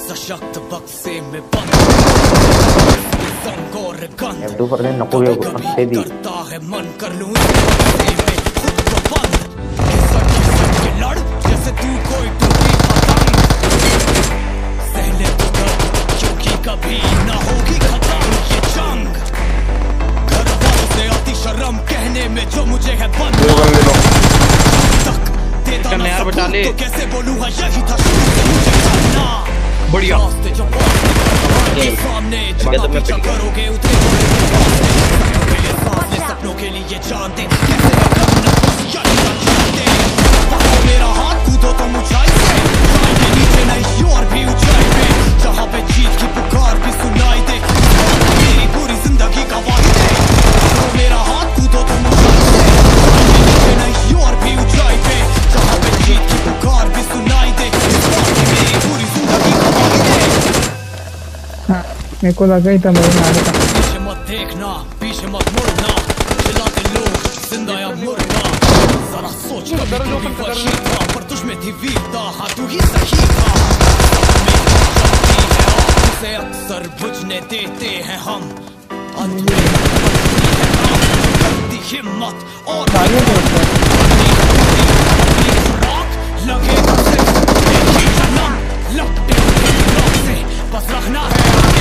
सशक्त बक्से में बंद संग और गंध कभी करता है मन कर लूं खुद को बंद लड़ जैसे तू कोई टूटी पतंग सहले तो कर क्योंकि कभी ना होगी खत्म ये जंग घर वालों से आती शर्म कहने में जो मुझे है बंद तक देता ना सबूत तो कैसे बोलूँगा यही था शुरू से मुझे करना बढ़िया सामने जब पीछा करोगे उतरे सामने सपनों के लिए जानते कैसे मेरा हाथ कूदो तो ऊंचाई से जाएंगे नीचे नहीं और भी ऊंचाई पे जहाँ पे जीत की पुकार भी सुनाई दे मेरी पूरी जिंदगी का वादे मेरा हाथ कूदो तो ऊंचाई से जाएंगे नीचे नहीं और भी ऊंचाई पे जहाँ पे जीत की पुकार भी सुनाई दे मेरी पूरी जिंदगी का वादे। मेरे को लगा ही था मेरे नारे का पीछे मत देखना पीछे मत मुड़ना चिल्लाते लोग जिंदा या मुर्दा जरा सोच कभी तू भी वशी था पर तुझ में थी वीरता हाँ तू ही सही था उसे अक्सर बुझने देते हैं हम अंत में करती हिम्मत और लगेगा सिर्फ एक ही जन्म लपटे से बस रखना है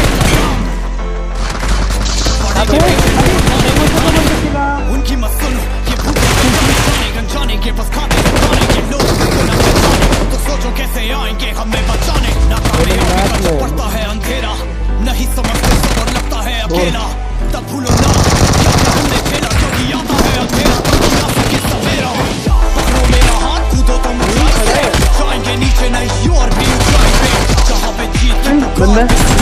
उनकी मत सुनो ये जाने के बस खाने के लोग तो सोचो कैसे आएंगे हमें बचाने नाकामी पड़ता है अंधेरा नहीं समझते सबर लगता है अकेला तब भूलो ना क्या हमने खेला क्योंकि आता है अंधेरा तब ना सके सवेरा पकड़ो मेरा हाथ कूदो तो ऊंचाई से जाएंगे नीचे नहीं और भी ऊंचाई पे जहाँ पे जीत की पुकार